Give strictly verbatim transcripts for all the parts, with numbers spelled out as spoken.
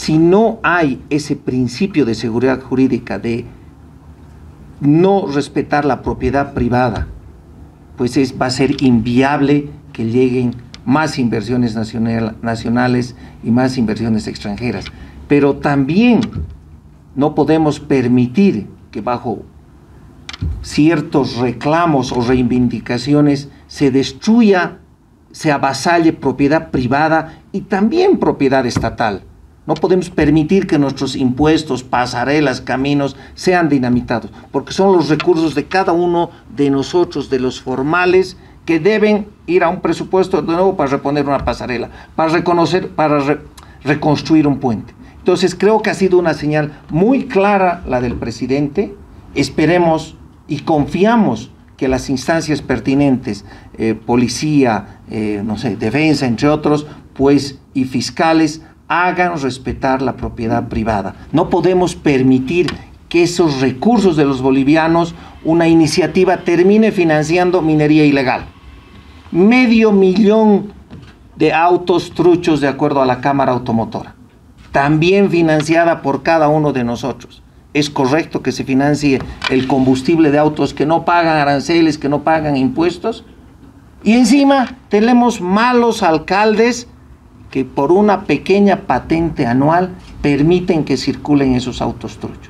si no hay ese principio de seguridad jurídica de no respetar la propiedad privada, pues es, va a ser inviable que lleguen más inversiones nacional, nacionales y más inversiones extranjeras. Pero también no podemos permitir que bajo ciertos reclamos o reivindicaciones se destruya, se avasalle propiedad privada y también propiedad estatal. No podemos permitir que nuestros impuestos, pasarelas, caminos sean dinamitados, porque son los recursos de cada uno de nosotros, de los formales, que deben ir a un presupuesto de nuevo para reponer una pasarela, para reconocer, para re, reconstruir un puente. Entonces creo que ha sido una señal muy clara la del presidente. Esperemos y confiamos que las instancias pertinentes, eh, policía, eh, no sé, defensa, entre otros, pues, y fiscales, hagan respetar la propiedad privada. No podemos permitir que esos recursos de los bolivianos, una iniciativa termine financiando minería ilegal. Medio millón de autos truchos de acuerdo a la Cámara Automotora, también financiada por cada uno de nosotros. Es correcto que se financie el combustible de autos que no pagan aranceles, que no pagan impuestos, y encima tenemos malos alcaldes que por una pequeña patente anual permiten que circulen esos autos truchos.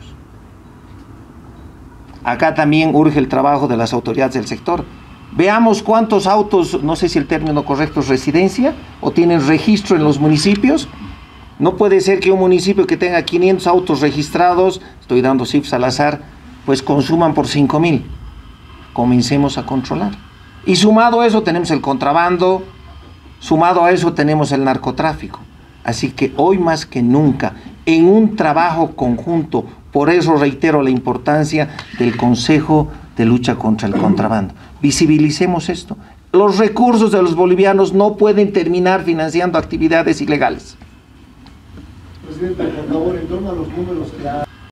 Acá también urge el trabajo de las autoridades del sector. Veamos cuántos autos, no sé si el término correcto es residencia, o tienen registro en los municipios. No puede ser que un municipio que tenga quinientos autos registrados, estoy dando cifras al azar, pues consuman por cinco mil. Comencemos a controlar. Y sumado a eso tenemos el contrabando, sumado a eso tenemos el narcotráfico. Así que hoy más que nunca, en un trabajo conjunto, por eso reitero la importancia del Consejo de Lucha contra el Contrabando. Visibilicemos esto. Los recursos de los bolivianos no pueden terminar financiando actividades ilegales. Presidente, por favor, en torno a los números que ha...